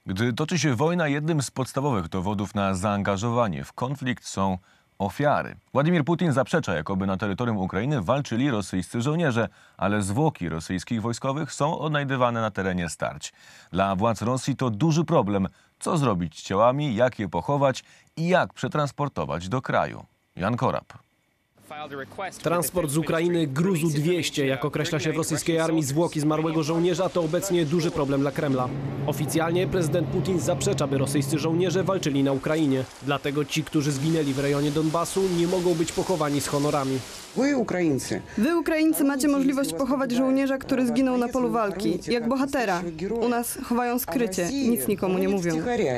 Gdy toczy się wojna, jednym z podstawowych dowodów na zaangażowanie w konflikt są ofiary. Władimir Putin zaprzecza, jakoby na terytorium Ukrainy walczyli rosyjscy żołnierze, ale zwłoki rosyjskich wojskowych są odnajdywane na terenie starć. Dla władz Rosji to duży problem, co zrobić z ciałami, jak je pochować i jak przetransportować do kraju. Jan Korab. Transport z Ukrainy gruzu 200, jak określa się w rosyjskiej armii zwłoki zmarłego żołnierza, to obecnie duży problem dla Kremla. Oficjalnie prezydent Putin zaprzecza, by rosyjscy żołnierze walczyli na Ukrainie. Dlatego ci, którzy zginęli w rejonie Donbasu, nie mogą być pochowani z honorami. Wy, Ukraińcy, macie możliwość pochować żołnierza, który zginął na polu walki, jak bohatera. U nas chowają skrycie, nic nikomu nie mówią.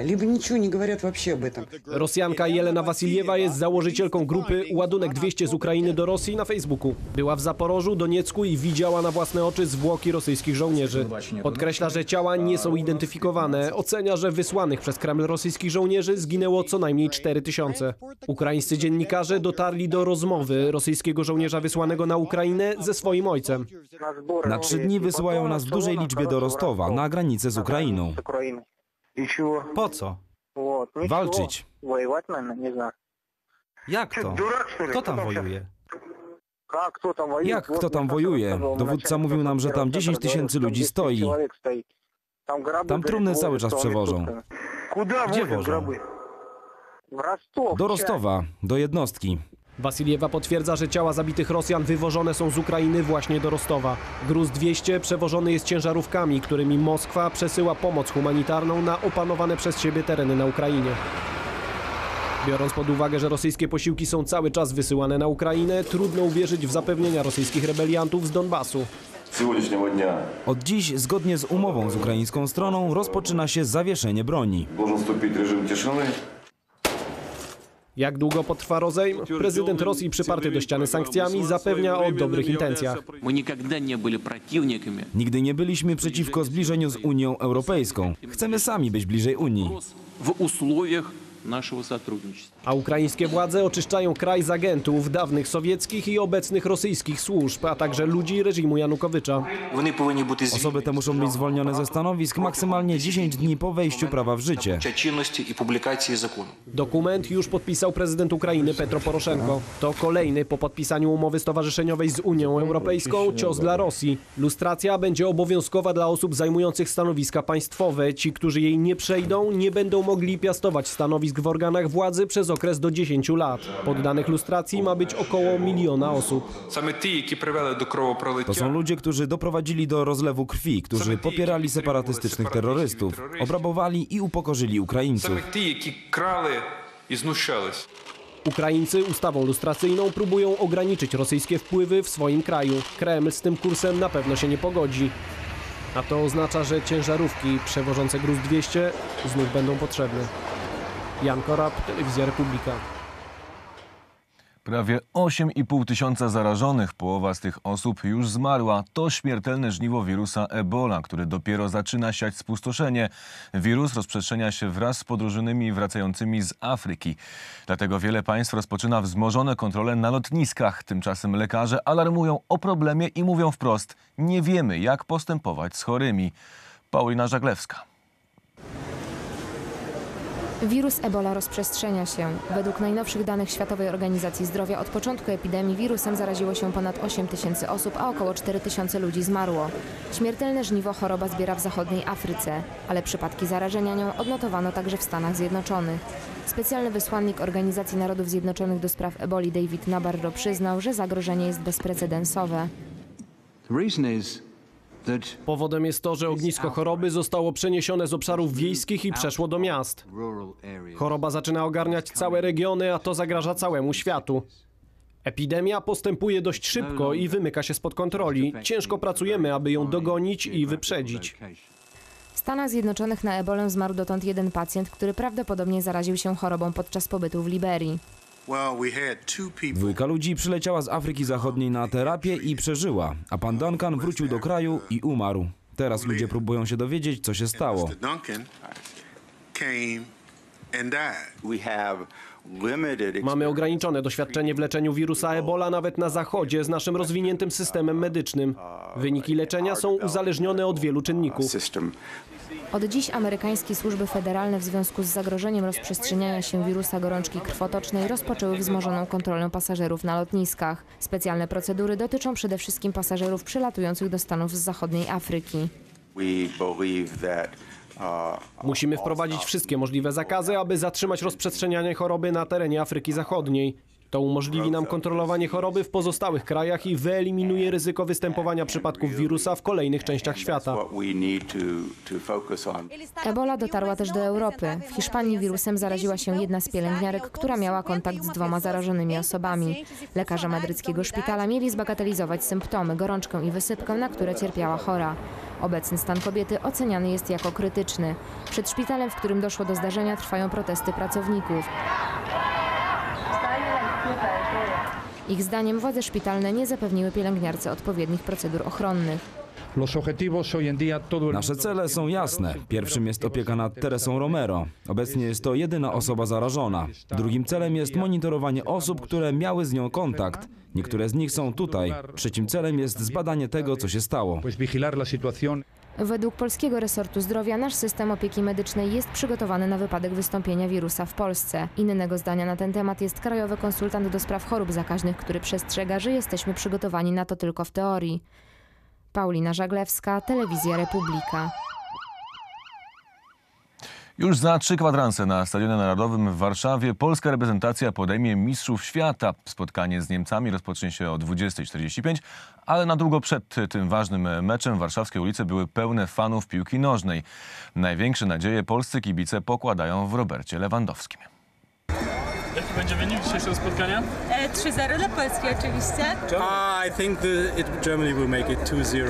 Rosjanka Jelena Wasiljewa jest założycielką grupy Ładunek 200 z Ukrainy do Rosji na Facebooku. Była w Zaporożu, Doniecku i widziała na własne oczy zwłoki rosyjskich żołnierzy. Podkreśla, że ciała nie są identyfikowane. Ocenia, że wysłanych przez Kreml rosyjskich żołnierzy zginęło co najmniej 4000. Ukraińscy dziennikarze dotarli do rozmowy rosyjskiego żołnierza wysłanego na Ukrainę ze swoim ojcem. Na 3 dni wysyłają nas w dużej liczbie do Rostowa, na granicę z Ukrainą. Po co? Walczyć. Jak to? Kto tam wojuje? Jak kto tam wojuje? Dowódca mówił nam, że tam 10 000 ludzi stoi. Tam trumny cały czas przewożą. Gdzie wożą? Do Rostowa, do jednostki. Wasiljewa potwierdza, że ciała zabitych Rosjan wywożone są z Ukrainy właśnie do Rostowa. Gruz 200 przewożony jest ciężarówkami, którymi Moskwa przesyła pomoc humanitarną na opanowane przez siebie tereny na Ukrainie. Biorąc pod uwagę, że rosyjskie posiłki są cały czas wysyłane na Ukrainę, trudno uwierzyć w zapewnienia rosyjskich rebeliantów z Donbasu. Od dziś, zgodnie z umową z ukraińską stroną, rozpoczyna się zawieszenie broni. Jak długo potrwa rozejm? Prezydent Rosji, przyparty do ściany sankcjami, zapewnia o dobrych intencjach. Nigdy nie byliśmy przeciwko zbliżeniu z Unią Europejską. Chcemy sami być bliżej Unii. A ukraińskie władze oczyszczają kraj z agentów dawnych sowieckich i obecnych rosyjskich służb, a także ludzi reżimu Janukowycza. Osoby te muszą być zwolnione ze stanowisk maksymalnie 10 dni po wejściu prawa w życie. Dokument już podpisał prezydent Ukrainy Petro Poroszenko. To kolejny po podpisaniu umowy stowarzyszeniowej z Unią Europejską cios dla Rosji. Lustracja będzie obowiązkowa dla osób zajmujących stanowiska państwowe. Ci, którzy jej nie przejdą, nie będą mogli piastować stanowisk w organach władzy przez okres do 10 lat. Poddanych lustracji ma być około 1 miliona osób. To są ludzie, którzy doprowadzili do rozlewu krwi, którzy popierali separatystycznych terrorystów, obrabowali i upokorzyli Ukraińców. Ukraińcy ustawą lustracyjną próbują ograniczyć rosyjskie wpływy w swoim kraju. Kreml z tym kursem na pewno się nie pogodzi. A to oznacza, że ciężarówki przewożące gruz 200 znów będą potrzebne. Jan Korab, Telewizja Republika. Prawie 8,5 tysiąca zarażonych, połowa z tych osób już zmarła. To śmiertelne żniwo wirusa Ebola, który dopiero zaczyna siać spustoszenie. Wirus rozprzestrzenia się wraz z podróżnymi wracającymi z Afryki. Dlatego wiele państw rozpoczyna wzmożone kontrole na lotniskach. Tymczasem lekarze alarmują o problemie i mówią wprost: nie wiemy, jak postępować z chorymi. Paulina Żaglewska. Wirus Ebola rozprzestrzenia się. Według najnowszych danych Światowej Organizacji Zdrowia od początku epidemii wirusem zaraziło się ponad 8 tysięcy osób, a około 4 tysiące ludzi zmarło. Śmiertelne żniwo choroba zbiera w zachodniej Afryce, ale przypadki zarażenia nią odnotowano także w Stanach Zjednoczonych. Specjalny wysłannik Organizacji Narodów Zjednoczonych do spraw Eboli David Nabarro przyznał, że zagrożenie jest bezprecedensowe. Powodem jest to, że ognisko choroby zostało przeniesione z obszarów wiejskich i przeszło do miast. Choroba zaczyna ogarniać całe regiony, a to zagraża całemu światu. Epidemia postępuje dość szybko i wymyka się spod kontroli. Ciężko pracujemy, aby ją dogonić i wyprzedzić. W Stanach Zjednoczonych na Ebolę zmarł dotąd jeden pacjent, który prawdopodobnie zaraził się chorobą podczas pobytu w Liberii. 2 ludzi przyleciała z Afryki Zachodniej na terapię i przeżyła, a pan Duncan wrócił do kraju i umarł. Teraz ludzie próbują się dowiedzieć, co się stało. Mamy ograniczone doświadczenie w leczeniu wirusa Ebola nawet na Zachodzie z naszym rozwiniętym systemem medycznym. Wyniki leczenia są uzależnione od wielu czynników. Od dziś amerykańskie służby federalne w związku z zagrożeniem rozprzestrzeniania się wirusa gorączki krwotocznej rozpoczęły wzmożoną kontrolę pasażerów na lotniskach. Specjalne procedury dotyczą przede wszystkim pasażerów przylatujących do Stanów z zachodniej Afryki. Musimy wprowadzić wszystkie możliwe zakazy, aby zatrzymać rozprzestrzenianie choroby na terenie Afryki Zachodniej. To umożliwi nam kontrolowanie choroby w pozostałych krajach i wyeliminuje ryzyko występowania przypadków wirusa w kolejnych częściach świata. Ebola dotarła też do Europy. W Hiszpanii wirusem zaraziła się jedna z pielęgniarek, która miała kontakt z 2 zarażonymi osobami. Lekarze madryckiego szpitala mieli zbagatelizować symptomy, gorączkę i wysypkę, na które cierpiała chora. Obecny stan kobiety oceniany jest jako krytyczny. Przed szpitalem, w którym doszło do zdarzenia, trwają protesty pracowników. Ich zdaniem władze szpitalne nie zapewniły pielęgniarce odpowiednich procedur ochronnych. Nasze cele są jasne. Pierwszym jest opieka nad Teresą Romero. Obecnie jest to jedyna osoba zarażona. Drugim celem jest monitorowanie osób, które miały z nią kontakt. Niektóre z nich są tutaj. Trzecim celem jest zbadanie tego, co się stało. Według polskiego resortu zdrowia nasz system opieki medycznej jest przygotowany na wypadek wystąpienia wirusa w Polsce. Innego zdania na ten temat jest krajowy konsultant do spraw chorób zakaźnych, który przestrzega, że jesteśmy przygotowani na to tylko w teorii. Paulina Żaglewska, Telewizja Republika. Już za 3 kwadranse na Stadionie Narodowym w Warszawie polska reprezentacja podejmie Mistrzów Świata. Spotkanie z Niemcami rozpocznie się o 20:45, ale na długo przed tym ważnym meczem warszawskie ulice były pełne fanów piłki nożnej. Największe nadzieje polscy kibice pokładają w Robercie Lewandowskim. Jaki będzie wynik dzisiejszego spotkania? 3-0 dla Polski oczywiście. I think Germany will make it 2-0.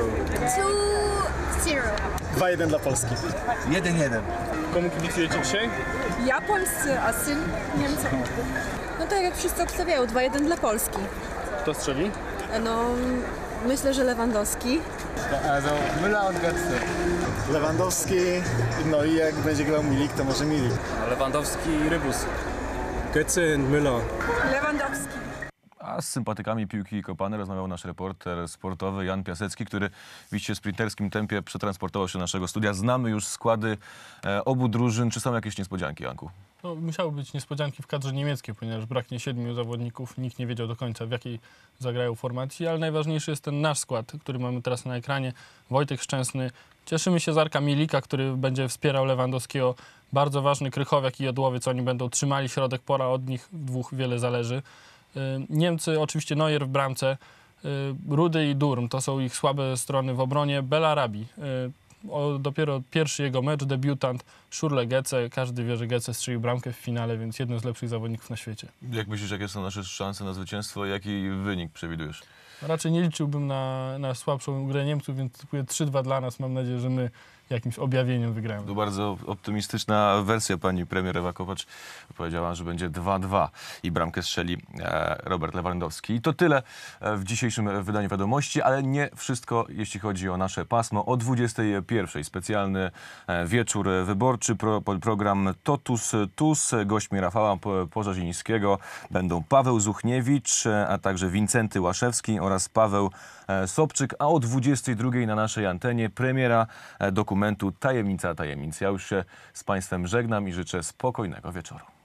2-0. 2-1 dla Polski. 1-1. Komu kibicujecie dzisiaj? Japońscy, a syn Niemcom. No tak jak wszyscy obstawiają, 2-1 dla Polski. Kto strzeli? No, myślę, że Lewandowski. Also Müller und Götze. Lewandowski, no i jak będzie grał Milik, to może Milik. Lewandowski i Rybus. Götze und Müller. Lewandowski. A z sympatykami piłki kopane rozmawiał nasz reporter sportowy Jan Piasecki, który w iście sprinterskim tempie przetransportował się do naszego studia. Znamy już składy obu drużyn. Czy są jakieś niespodzianki, Janku? No, musiały być niespodzianki w kadrze niemieckiej, ponieważ braknie 7 zawodników. Nikt nie wiedział do końca, w jakiej zagrają formacji, ale najważniejszy jest ten nasz skład, który mamy teraz na ekranie. Wojtek Szczęsny. Cieszymy się z Arka Milika, który będzie wspierał Lewandowskiego. Bardzo ważny Krychowiak i Jodłowiec. Oni będą trzymali środek pola, od nich dwóch wiele zależy. Niemcy, oczywiście Neuer w bramce, Rudy i Durm, to są ich słabe strony w obronie. Bellarabi, dopiero pierwszy jego mecz, debiutant, Szurle Gece. Każdy wie, że Gece strzelił bramkę w finale, więc jeden z lepszych zawodników na świecie. Jak myślisz, jakie są nasze szanse na zwycięstwo? Jaki wynik przewidujesz? Raczej nie liczyłbym na słabszą grę Niemców, więc typuję 3-2 dla nas. Mam nadzieję, że my jakimś objawieniem wygramy. To bardzo optymistyczna wersja. Pani premier Ewa Kopacz powiedziała, że będzie 2-2 i bramkę strzeli Robert Lewandowski. I to tyle w dzisiejszym wydaniu Wiadomości, ale nie wszystko, jeśli chodzi o nasze pasmo. O 21:00 specjalny wieczór wyborczy, program Totus Tus. Gośćmi Rafała Pożarzyńskiego będą Paweł Zuchniewicz, a także Wincenty Łaszewski oraz Paweł Sobczyk, a o 22:00 na naszej antenie premiera dokumentu Tajemnica tajemnic. Ja już się z Państwem żegnam i życzę spokojnego wieczoru.